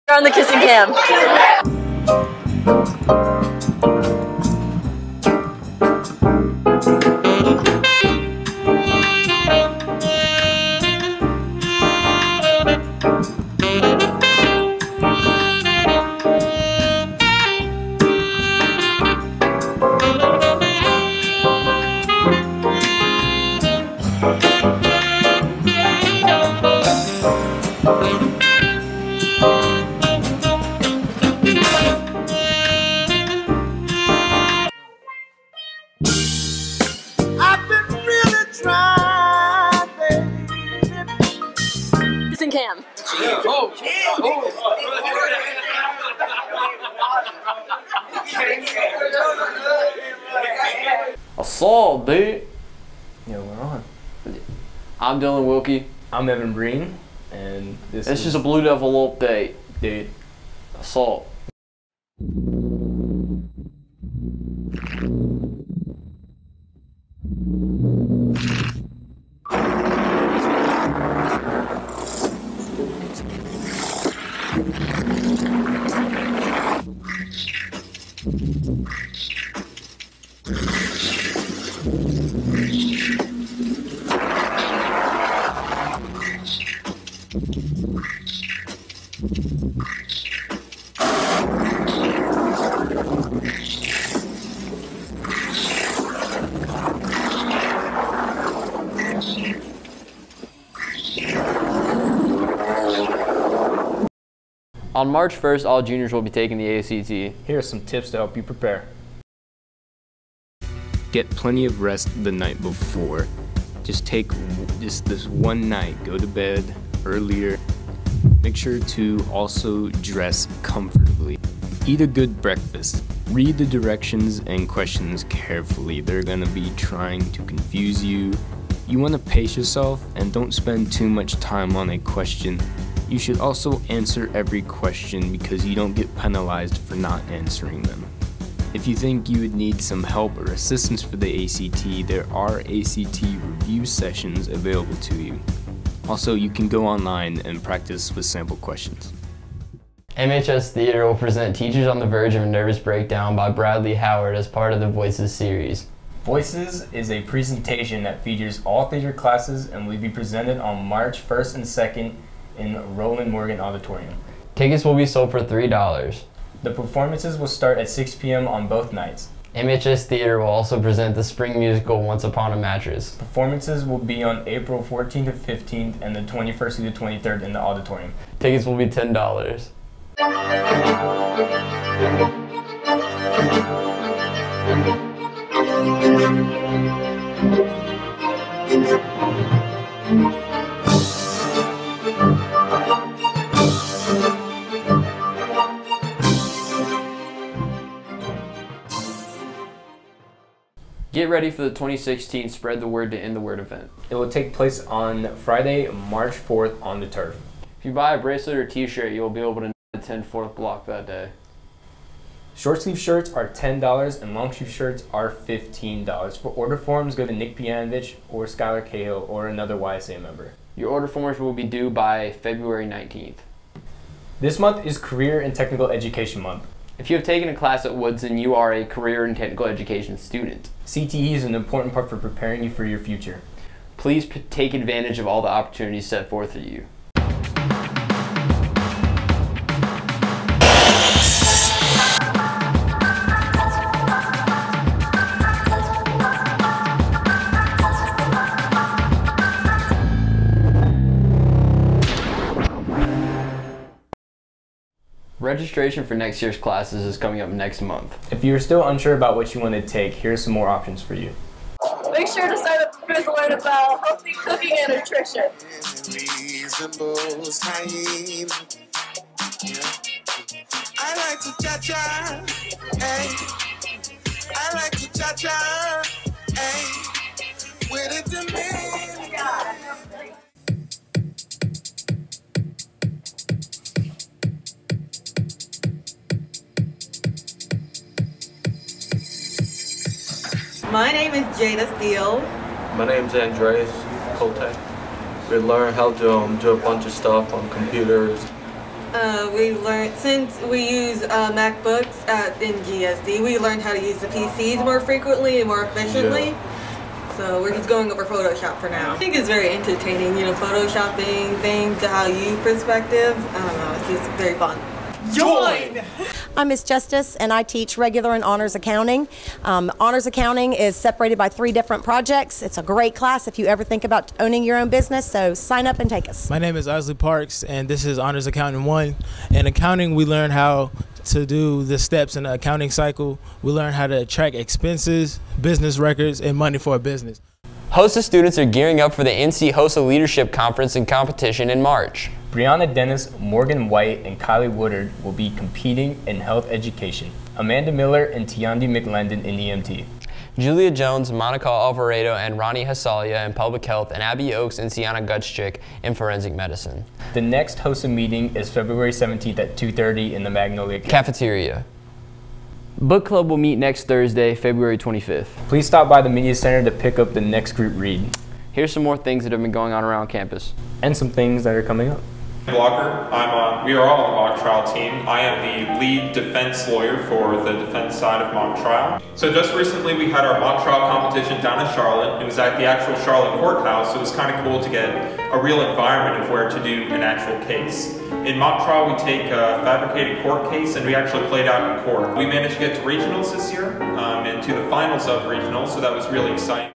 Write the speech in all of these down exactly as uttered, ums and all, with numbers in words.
On the kissing cam. Cam. Oh. Oh. Assault, dude. Yeah, we're on. I'm Dylan Wilkie. I'm Evan Breen, and this, this is, is a Blue Devil update. Dude. Assault. On March first, all juniors will be taking the A C T. Here are some tips to help you prepare. Get plenty of rest the night before. Just take just this one night, go to bed earlier. Make sure to also dress comfortably. Eat a good breakfast. Read the directions and questions carefully. They're gonna be trying to confuse you. You wanna pace yourself and don't spend too much time on a question. You should also answer every question because you don't get penalized for not answering them. If you think you would need some help or assistance for the A C T, there are A C T review sessions available to you. Also, you can go online and practice with sample questions. M H S Theater will present Teachers on the Verge of a Nervous Breakdown by Bradley Howard as part of the Voices series. Voices is a presentation that features all theater classes and will be presented on March first and second in Roland Morgan Auditorium. Tickets will be sold for three dollars. The performances will start at six p m on both nights. M H S Theater will also present the spring musical Once Upon a Mattress. Performances will be on April fourteenth to fifteenth and the twenty-first to the twenty-third in the auditorium. Tickets will be ten dollars. Get ready for the twenty sixteen Spread the Word to End the Word event. It will take place on Friday, March fourth on the turf. If you buy a bracelet or t-shirt, you'll be able to attend fourth block that day. Short sleeve shirts are ten dollars and long sleeve shirts are fifteen dollars. For order forms, go to Nick Pianovich or Skylar Cahill or another Y S A member. Your order forms will be due by February nineteenth. This month is Career and Technical Education Month. If you have taken a class at Woodson, you are a career and technical education student. C T E is an important part for preparing you for your future. Please p take advantage of all the opportunities set forth for you. Registration for next year's classes is coming up next month. If you're still unsure about what you want to take, here's some more options for you. Make sure to sign up to learn about healthy cooking and nutrition. I like to cha-cha, hey. I like to cha-cha, hey. With it to me. My name is Jada Steele. My name's Andreas Kotek. We learn how to um, do a bunch of stuff on computers. Uh, we learned, since we use uh, MacBooks at, in G S D, we learned how to use the P Cs more frequently and more efficiently. Yeah. So we're just going over Photoshop for now. I think it's very entertaining, you know, photoshopping things to how you perspective. I don't know, it's just very fun. Join! I'm Miz Justice, and I teach regular and honors accounting. Um, honors accounting is separated by three different projects. It's a great class if you ever think about owning your own business, so sign up and take us. My name is Osley Parks, and this is Honors Accounting one. In accounting, we learn how to do the steps in the accounting cycle. We learn how to track expenses, business records, and money for a business. HOSA students are gearing up for the N C HOSA Leadership Conference and Competition in March. Brianna Dennis, Morgan White, and Kylie Woodard will be competing in health education. Amanda Miller and Tiandi McLendon in E M T. Julia Jones, Monica Alvaredo, and Ronnie Hasalia in public health, and Abby Oakes and Sienna Gutschik in forensic medicine. The next HOSA meeting is February seventeenth at two thirty in the Magnolia Cafeteria. Book Club will meet next Thursday, February twenty-fifth. Please stop by the Media Center to pick up the next group read. Here's some more things that have been going on around campus. And some things that are coming up. Blocker. I'm on, we are all on the mock trial team. I am the lead defense lawyer for the defense side of mock trial. So just recently we had our mock trial competition down in Charlotte. It was at the actual Charlotte courthouse, so it was kind of cool to get a real environment of where to do an actual case. In mock trial we take a fabricated court case and we actually played out in court. We managed to get to regionals this year um, and to the finals of regionals, so that was really exciting.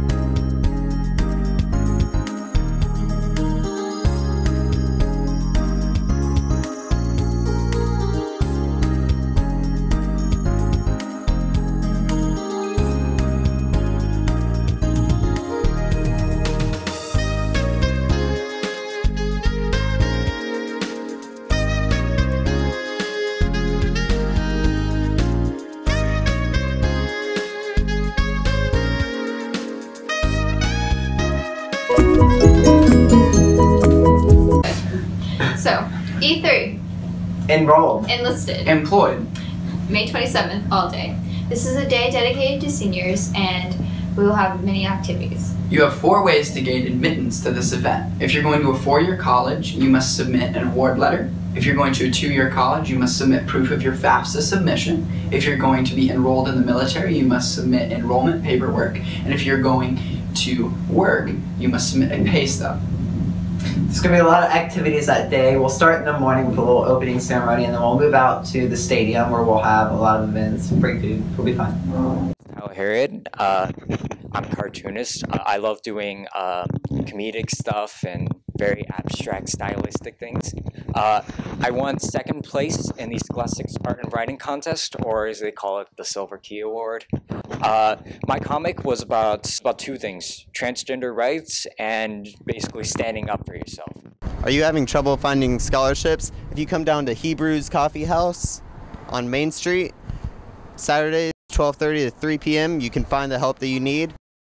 So, E three. Enrolled. Enlisted. Employed. May twenty-seventh, all day. This is a day dedicated to seniors, and we will have many activities. You have four ways to gain admittance to this event. If you're going to a four-year college, you must submit an award letter. If you're going to a two-year college, you must submit proof of your FAFSA submission. If you're going to be enrolled in the military, you must submit enrollment paperwork. And if you're going to work, you must submit a pay stub. There's going to be a lot of activities that day. We'll start in the morning with a little opening ceremony, and then we'll move out to the stadium where we'll have a lot of events, free food. It'll be fun. Tyler Harrod. Uh, I'm a cartoonist. Uh, I love doing uh, comedic stuff and very abstract stylistic things. Uh, I won second place in the Scholastics Art and Writing Contest, or as they call it, the Silver Key Award. Uh, my comic was about, about two things, transgender rights and basically standing up for yourself. Are you having trouble finding scholarships? If you come down to Hebrews Coffee House on Main Street, Saturdays twelve thirty to three p m, you can find the help that you need.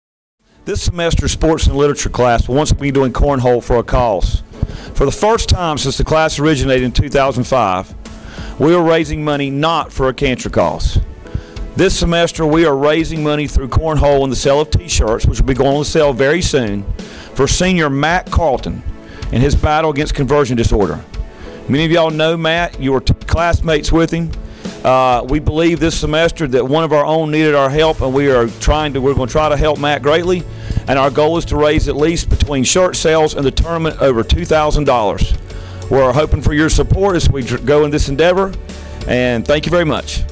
This semester's sports and literature class will once be doing cornhole for a cause. For the first time since the class originated in two thousand five, we are raising money not for a cancer cause. This semester we are raising money through cornhole and the sale of t-shirts, which will be going on sale very soon, for senior Matt Carlton in his battle against conversion disorder. Many of y'all know Matt, you were classmates with him. Uh, we believe this semester that one of our own needed our help, and we are trying to, we're going to try to help Matt greatly. And our goal is to raise at least between shirt sales and the tournament over two thousand dollars. We're hoping for your support as we go in this endeavor, and thank you very much.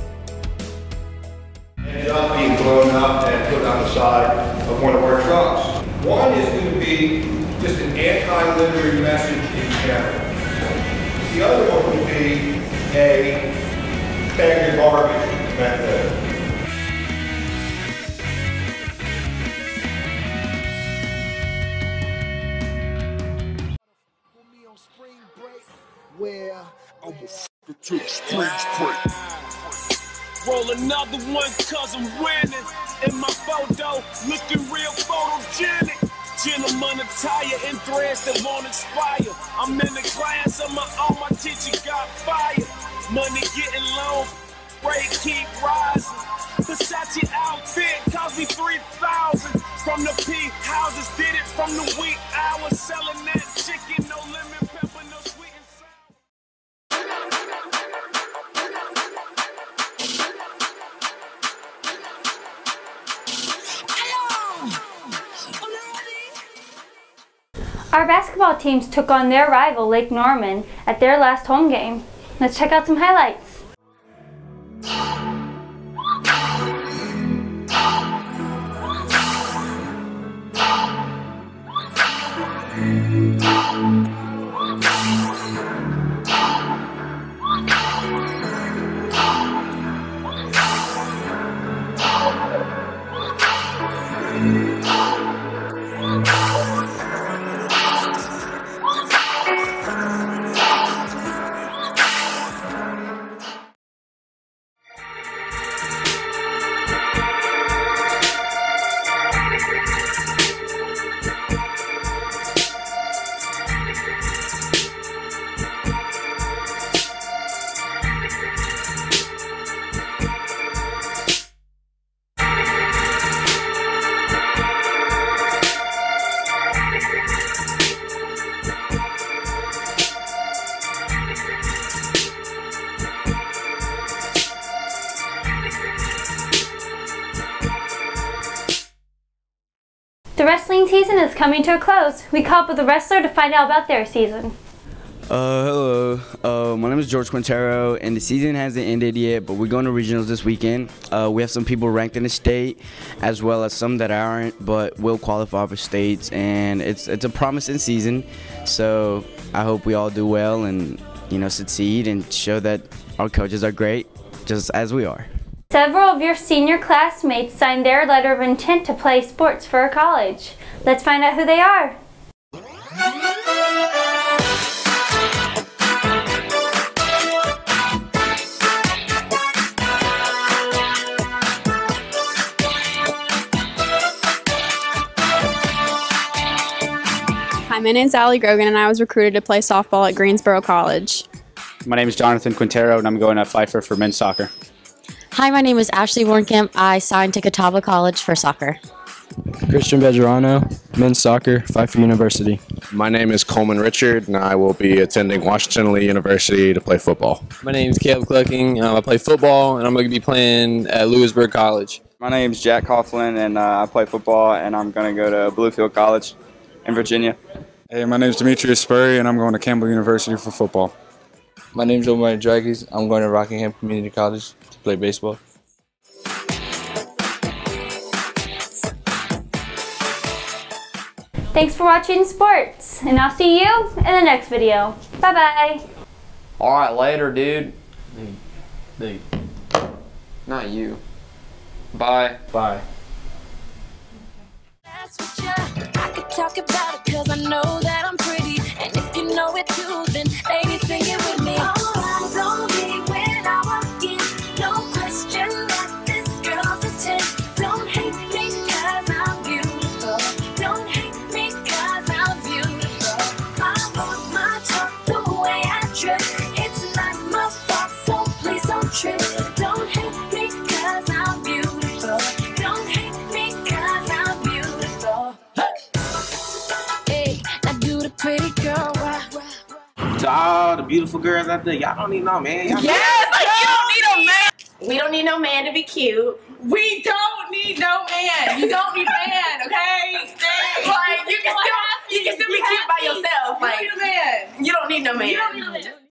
Ended up being blown up and put on the side of one of our trucks. One is going to be just an anti-littering message in general. The other one would be a bag your garbage method. Where I will f to the spring break. Roll another one cause I'm winning. In my photo, looking real photogenic. Gentleman attire and threads that won't expire. I'm in the class of my own, my teacher got fired. Money getting low, rate keep rising. Versace outfit cost me three thousand. From the P houses, did it from the week hours, selling that chicken, no limit. Our basketball teams took on their rival Lake Norman at their last home game. Let's check out some highlights. The wrestling season is coming to a close. We caught up with a wrestler to find out about their season. Uh, hello, uh, my name is George Quintero, and the season hasn't ended yet, but we're going to regionals this weekend. Uh, we have some people ranked in the state, as well as some that aren't, but will qualify for states, and it's it's a promising season. So I hope we all do well and, you know, succeed and show that our coaches are great, just as we are. Several of your senior classmates signed their letter of intent to play sports for a college. Let's find out who they are. Hi, my name's Allie Grogan, and I was recruited to play softball at Greensboro College. My name is Jonathan Quintero, and I'm going to Pfeiffer for men's soccer. Hi, my name is Ashley Warnkamp. I signed to Catawba College for soccer. Christian Bejarano, men's soccer, Pfeiffer University. My name is Coleman Richard, and I will be attending Washington Lee University to play football. My name is Caleb Clucking. Um, I play football, and I'm going to be playing at Lewisburg College. My name is Jack Coughlin, and uh, I play football, and I'm going to go to Bluefield College in Virginia. Hey, my name is Demetrius Spurry, and I'm going to Campbell University for football. My name is Omar Dragis. I'm going to Rockingham Community College to play baseball. Thanks for watching sports, and I'll see you in the next video. Bye-bye. Alright, later, dude. Dude. Not you. Bye. Bye. I could talk about it cause I know that I'm pretty. And if you know it too, then ladies sing it with me. All eyes on me when I walk in. No question that this girl's a ten. Don't hate me cause I'm beautiful. Don't hate me cause I'm beautiful. I walk my talk the way I dress. It's not my fault, so please don't trip. Don't hate me cause I'm beautiful. Don't hate me cause I'm beautiful. Hey, now do the pretty girl walk. To all the beautiful girls out there, y'all don't need no man. Y'all Yes, like you don't need a man. We don't need no man to be cute. We don't need no man. You don't need a man, okay? Like you can still you can still be cute by yourself. Like you don't need a man. You don't need no man. You don't need a man.